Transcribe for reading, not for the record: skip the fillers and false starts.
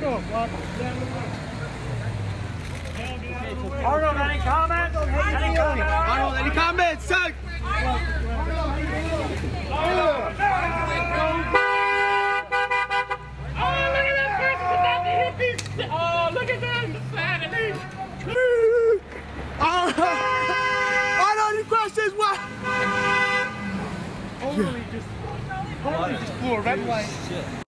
Arnold, any comments? Arnold, any comments? Son? Oh, look at that! Arnold, any questions? What? Holy just blew a red light.